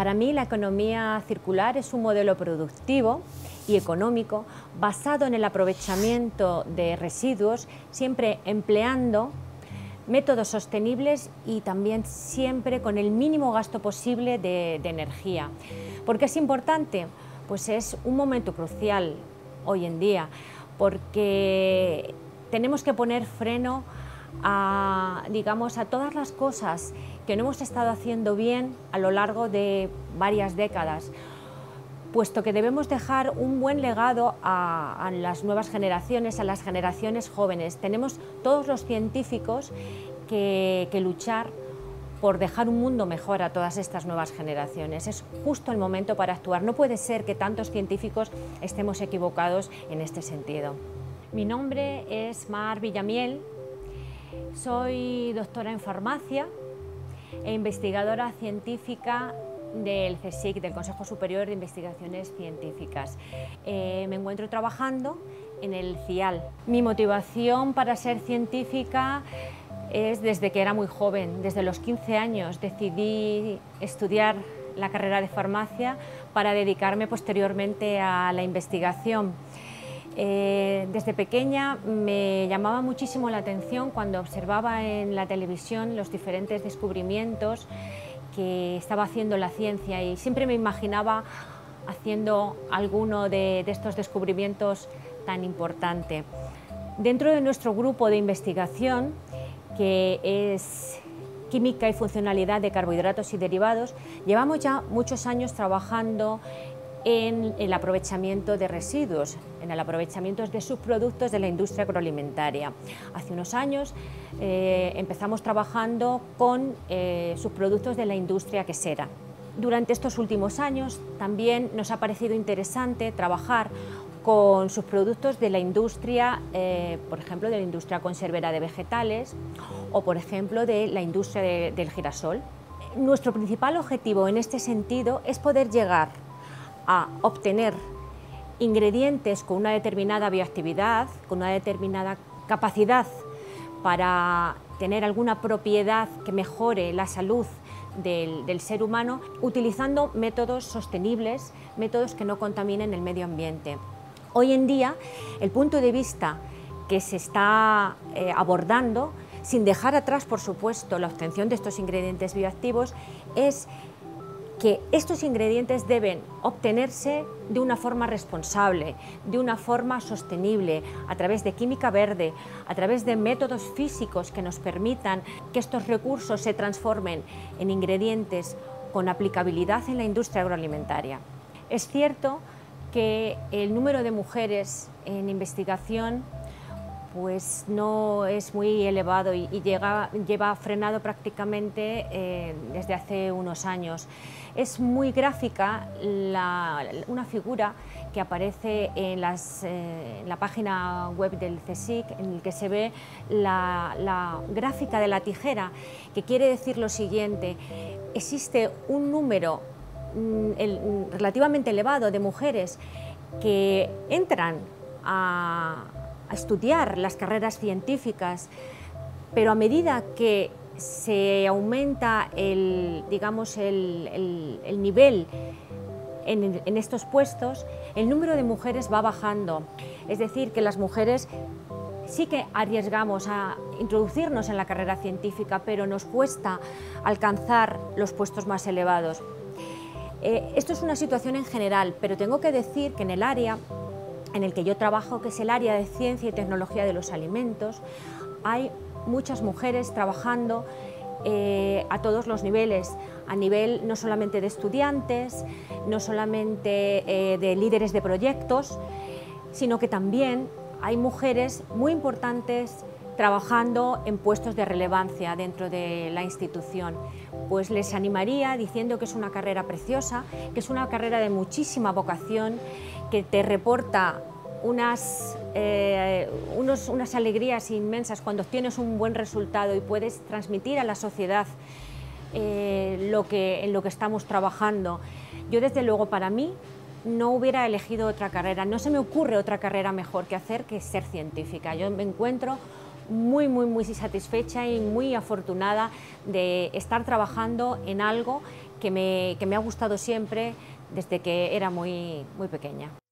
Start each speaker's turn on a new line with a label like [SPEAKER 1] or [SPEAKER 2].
[SPEAKER 1] Para mí, la economía circular es un modelo productivo y económico basado en el aprovechamiento de residuos, siempre empleando métodos sostenibles y también siempre con el mínimo gasto posible de energía. ¿Por qué es importante? Pues es un momento crucial hoy en día, porque tenemos que poner freno a todas las cosas que no hemos estado haciendo bien a lo largo de varias décadas, puesto que debemos dejar un buen legado a las nuevas generaciones, a las generaciones jóvenes. Tenemos todos los científicos que luchar por dejar un mundo mejor a todas estas nuevas generaciones. Es justo el momento para actuar. No puede ser que tantos científicos estemos equivocados en este sentido. Mi nombre es Mar Villamiel, soy doctora en farmacia e investigadora científica del CSIC, del Consejo Superior de Investigaciones Científicas. Me encuentro trabajando en el CIAL. Mi motivación para ser científica es desde que era muy joven. Desde los 15 años decidí estudiar la carrera de farmacia para dedicarme posteriormente a la investigación. Desde pequeña me llamaba muchísimo la atención cuando observaba en la televisión los diferentes descubrimientos que estaba haciendo la ciencia, y siempre me imaginaba haciendo alguno de estos descubrimientos tan importante. Dentro de nuestro grupo de investigación, que es Química y Funcionalidad de Carbohidratos y Derivados, llevamos ya muchos años trabajando en el aprovechamiento de residuos, en el aprovechamiento de subproductos de la industria agroalimentaria. Hace unos años empezamos trabajando con subproductos de la industria quesera. Durante estos últimos años también nos ha parecido interesante trabajar con subproductos de la industria, por ejemplo, de la industria conservera de vegetales o, por ejemplo, de la industria del girasol. Nuestro principal objetivo en este sentido es poder llegar a obtener ingredientes con una determinada bioactividad, con una determinada capacidad para tener alguna propiedad que mejore la salud del ser humano, utilizando métodos sostenibles, métodos que no contaminen el medio ambiente. Hoy en día, el punto de vista que se está abordando, sin dejar atrás, por supuesto, la obtención de estos ingredientes bioactivos, es que estos ingredientes deben obtenerse de una forma responsable, de una forma sostenible, a través de química verde, a través de métodos físicos que nos permitan que estos recursos se transformen en ingredientes con aplicabilidad en la industria agroalimentaria. Es cierto que el número de mujeres en investigación pues no es muy elevado y lleva frenado prácticamente desde hace unos años. Es muy gráfica una figura que aparece en la página web del CSIC, en el que se ve la gráfica de la tijera, que quiere decir lo siguiente: existe un número relativamente elevado de mujeres que entran a estudiar las carreras científicas, pero a medida que se aumenta el nivel en estos puestos, el número de mujeres va bajando. Es decir, que las mujeres sí que arriesgamos a introducirnos en la carrera científica, pero nos cuesta alcanzar los puestos más elevados. Esto es una situación en general, pero tengo que decir que en el área en el que yo trabajo, que es el área de ciencia y tecnología de los alimentos, hay muchas mujeres trabajando a todos los niveles, a nivel no solamente de estudiantes, no solamente de líderes de proyectos, sino que también hay mujeres muy importantes trabajando en puestos de relevancia dentro de la institución. Pues les animaría diciendo que es una carrera preciosa, que es una carrera de muchísima vocación, que te reporta unas alegrías inmensas cuando obtienes un buen resultado y puedes transmitir a la sociedad en lo que estamos trabajando. Yo, desde luego, para mí no hubiera elegido otra carrera, no se me ocurre otra carrera mejor que hacer que ser científica. Yo me encuentro muy satisfecha y muy afortunada de estar trabajando en algo que me ha gustado siempre desde que era muy pequeña.